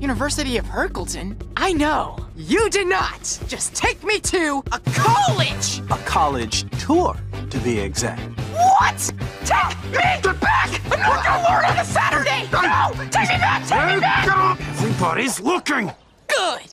University of Herkleton? I know. You did not. Just take me to a college! A college tour, to be exact. What? Take me back! I'm not gonna learn on a Saturday! No! Take me back! Take me back! Everybody's looking! Good!